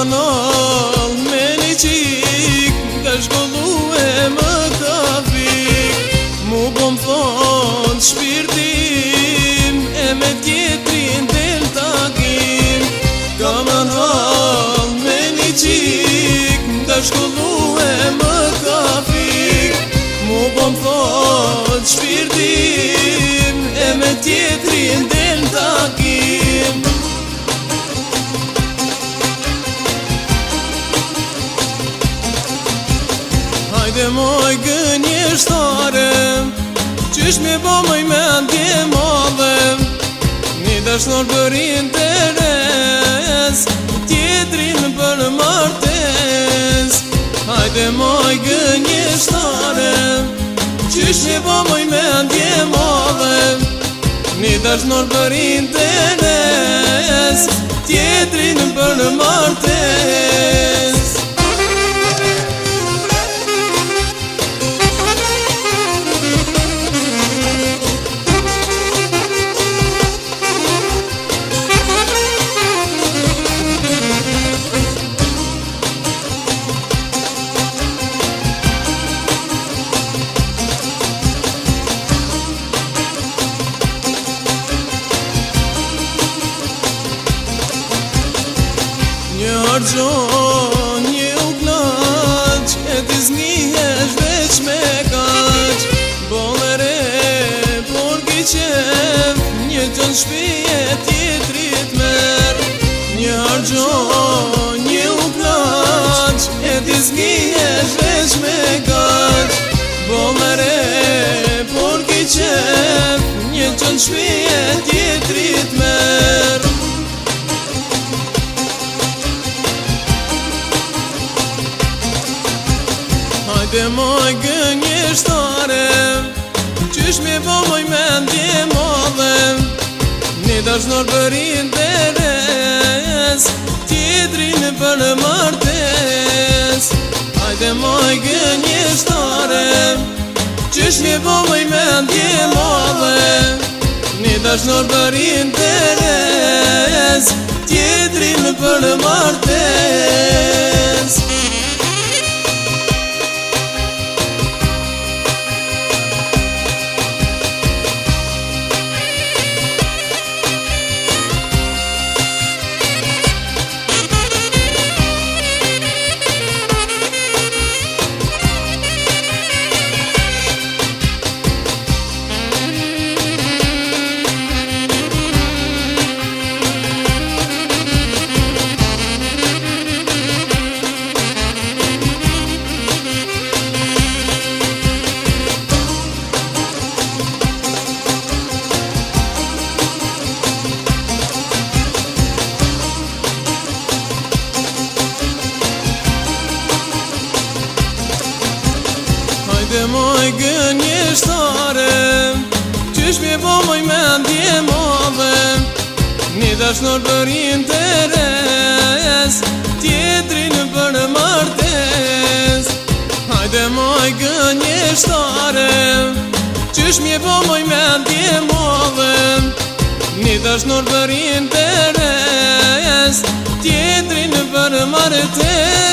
kanal me një qik, ka shkollu e më ka fik. Mu bom thonë shpirtim, e me tjetrin del takim. Kanal me një qik, ka shkollu e më ka fik. Mu bom thonë shpirtim, e me tjetrin del takim. Hajde moj gënjeshtare, qysh me bo moj mendje madhe. Një dashnor për interes, tjetrin për martes. Hajde moj gënjeshtare, qysh me bo moj mendje madhe. Një dashnor për interes, tjetrin për martes. Një argjon, një u knaq, e ti znihesh veç me kaq. Bolere, por ki qef, një gjën shpije tjetrit mer. Një argjon, një u knaq, e ti znihesh veç me kaq. Bolere, por ki qef, një gjën shpije tjetrit mer. Hajde moj gënjeshtare, qysh me bo moj mendje madhe. Një dashnor për interes, tjetrin për martes. Hajde moj gënjeshtare, qysh me bo moj mendje madhe. Një dashnor për interes, tjetrin për martes. Hajde moj gënjeshtare, qysh me bo moj mendje madhe. Një dashnor për interes, tjetrin për martes. Hajde moj gënjeshtare, qysh me bo moj mendje madhe. Një dashnor për interes, tjetrin për martes.